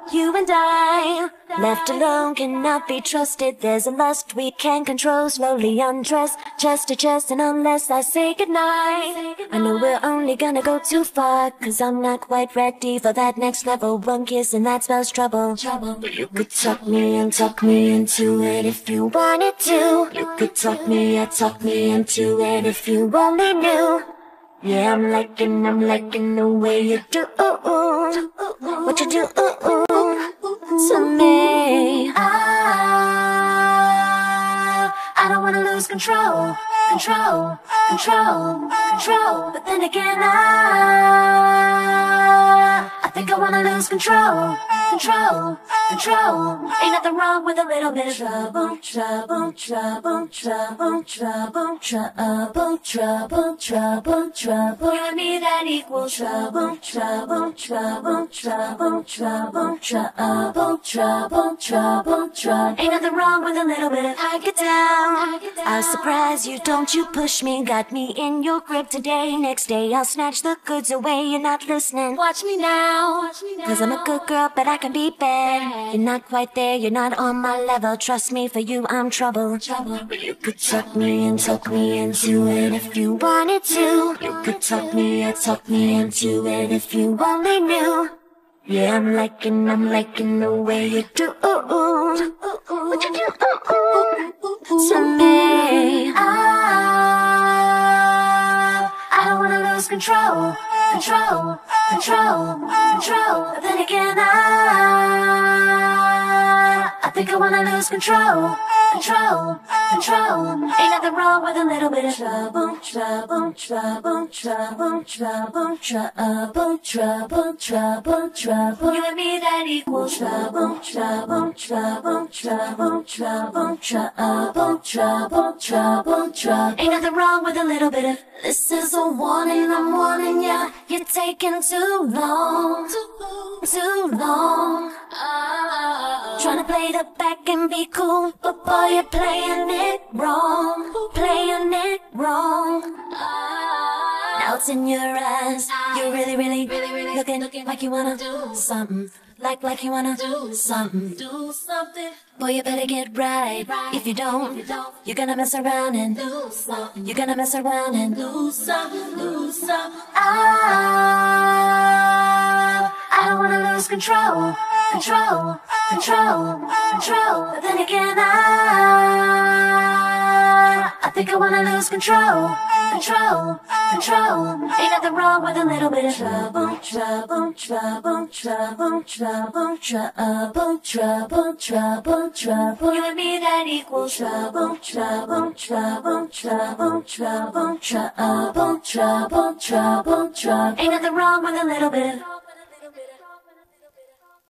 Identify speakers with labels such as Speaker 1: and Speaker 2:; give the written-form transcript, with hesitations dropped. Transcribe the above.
Speaker 1: You and I, left alone, cannot be trusted. There's a lust we can't control, slowly undress, chest to chest, and unless I say goodnight, I know we're only gonna go too far, 'cause I'm not quite ready for that next level. One kiss and that spells trouble. You could tuck me and tuck me into it if you wanted to. You could tuck me into it if you only knew. Yeah, I'm liking the way you do what you do to me. I don't wanna lose control. But then again, I think I wanna lose control. Ain't nothing wrong with a little bit of trouble. You and me, that equals trouble. Ain't nothing wrong with a little bit of I get down. I'll surprise you, don't you push me. Got me in your grip today. Next day I'll snatch the goods away. You're not listening. Watch me now. 'Cause I'm a good girl, but I can be bad. You're not quite there, you're not on my level. Trust me, for you I'm trouble. You could tuck me into it if you wanted to. You could tuck me into it if you only knew. Yeah, I'm liking the way you do what you do to me. I don't wanna lose control. But then again, I think I wanna lose control. Ain't nothing wrong with a little bit of trouble. You and me, that equals trouble. Ain't nothing wrong with a little bit of. This is a warning, I'm warning ya. You're taking too long. Trying to play the back and be cool, but boy, you're playing it wrong. Now it's in your eyes. You're really looking like you wanna do something. Like you wanna do something. Boy, you better get right. If you don't, you're gonna mess around and lose something. You're gonna mess around and lose something. I don't wanna lose control. But then again, I think I wanna lose control. Ain't nothing wrong with a little bit of trouble. You and me, that equals trouble. Ain't nothing wrong with a little bit of